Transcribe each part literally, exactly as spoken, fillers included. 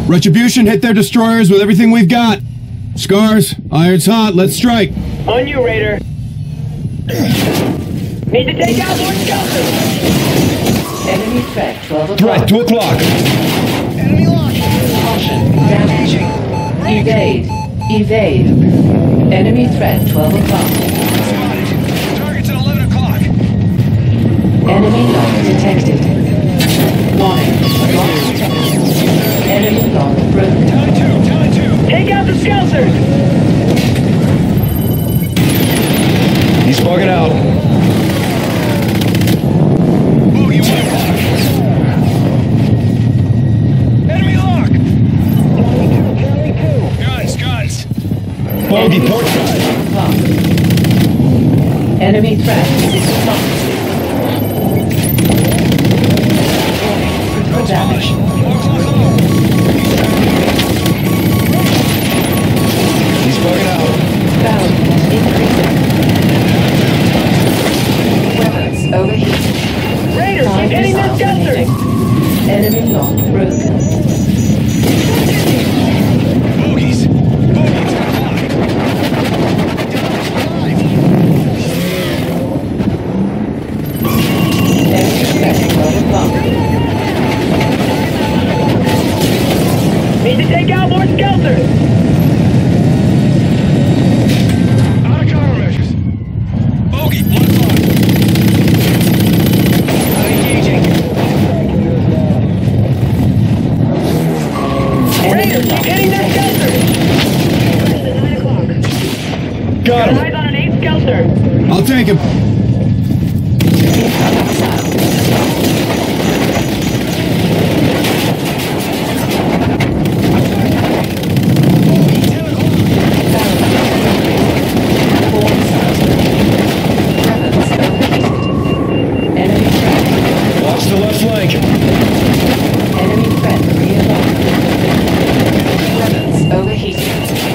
Retribution hit their destroyers with everything we've got. Scars, iron's hot, let's strike. On you, Raider. Need to take out more scouts. Enemy threat, twelve o'clock. Threat, two o'clock. Enemy launch. Caution, damage. Evade, evade. Enemy threat, twelve o'clock. Spotted. Target's at eleven o'clock. Enemy lock detected. Warning, lock detected. Enemy lock broken. Tally two, tally two. Take out the scouters. He's bugging out. Bogey one o'clock. Enemy lock. Tally two, tally two. Guns, guns. Bogey port side. O'clock. Enemy threat, six o'clock. Critical damage. Four o'clock low. He's bugging out. Bound increasing. Weapons overheated. Raiders, Five keep hitting their missiles scouters. remaining. Enemy lock broken. Bogies. Bogies, ten o'clock. Enemy threat, twelve o'clock. Need to take out more scouters. Out of countermeasures. Bogey, one o'clock. Not engaging. Raiders, keep hitting their scouters. Nine o'clock. Got him. Eyes on an eight scouter. I'll take him. Watch the left flank. Enemy threat realigned. Weapons overheated.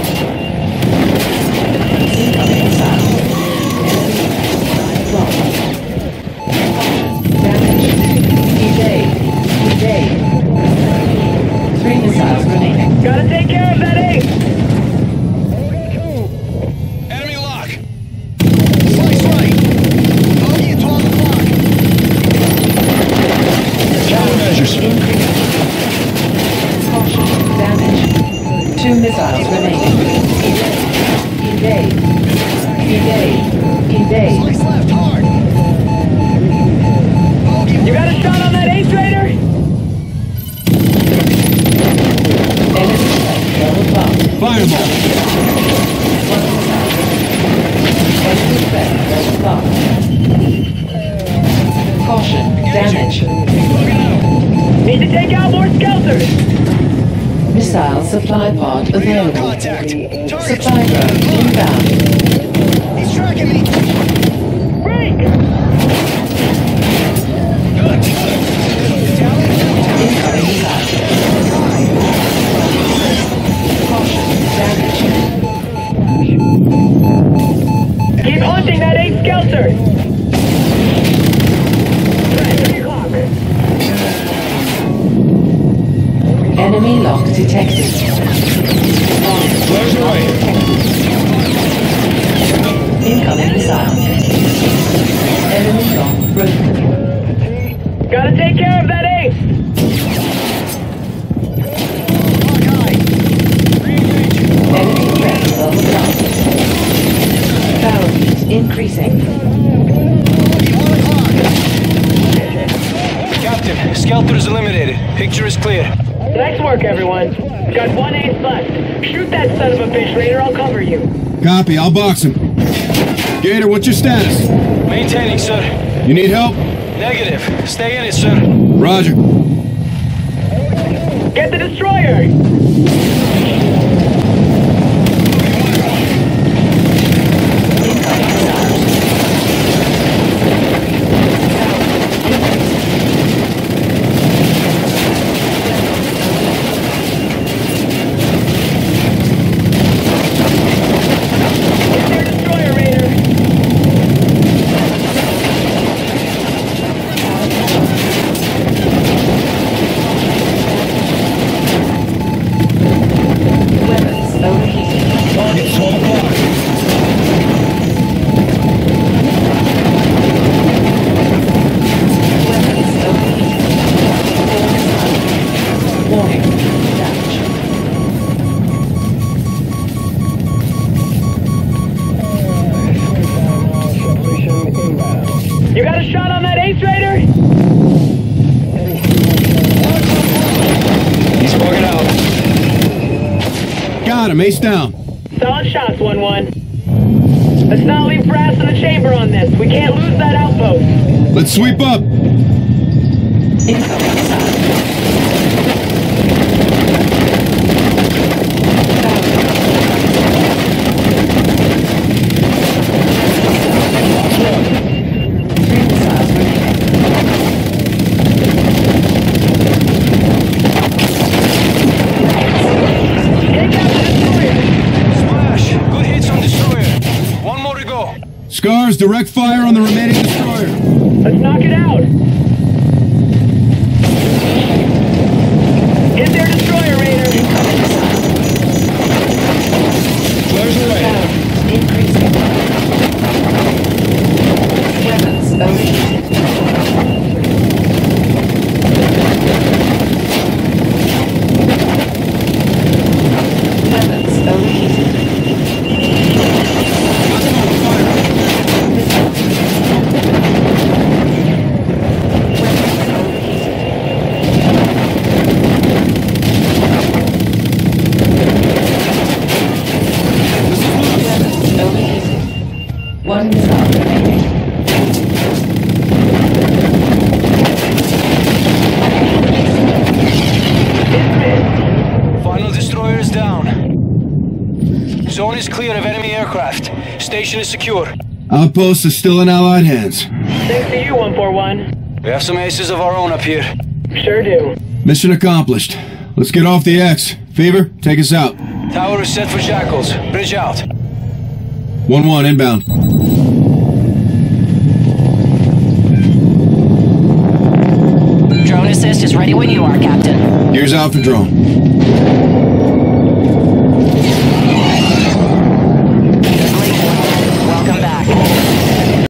Incoming missile. Enemy blocked. Damage. Evade. Evade. Three missiles remaining. Gotta take care of that eight. Enemy lock. Slice right. Bogey at twelve o'clock. Countermeasures. Caution. Damage. Two missiles remaining. Evade. Evade. Evade. Slice left hard. You got a shot on that eighth Raider? Enemy threat, twelve o'clock. Fireball. One missile. Enemy threat, twelve o'clock. Caution. Damage. Need to take out more scouters. Missile supply pod available. Contact. Supply drone inbound. He's tracking me. Break. Good. Incoming missile. Caution. Damage. Keep hunting that eight scouter. Three o'clock. Enemy lock detected. Flash away. Incoming missile. Enemy lock broken. Gotta take care of that eight. Enemy threat twelve o'clock. Power heat increasing. Captain, Skelter is eliminated. Picture is clear. Nice work, everyone. Got one ace left. Shoot that son of a bitch, Raider. I'll cover you. Copy, I'll box him. Gator, what's your status? Maintaining, sir. You need help? Negative. Stay in it, sir. Roger. Get the destroyer. Warning. Damage. You got a shot on that Ace Raider? He's bugging out. Got him, ace down. Solid shots, one one. Let's not leave brass in the chamber on this. We can't lose that outpost. Let's sweep up. Incoming missile. Three missiles remaining. Take out the destroyer. Splash! Good hits on destroyer. One more to go. Scars, direct fire on the remaining destroyer. Let's knock it out. Hit their destroyer, Raider. Incoming missile. Flares away. Power increasing. Weapons overheating. Weapons overheating. Weapons overheating. One missile remaining. Final destroyer is down. Zone is clear of enemy aircraft. Station is secure. Outpost is still in Allied hands. Thanks to you, one four one. We have some aces of our own up here. Sure do. Mission accomplished. Let's get off the X. Fever, take us out. Tower is set for Jackals. Bridge out. one one inbound. Drone assist is ready when you are, Captain. Here's Alpha Drone.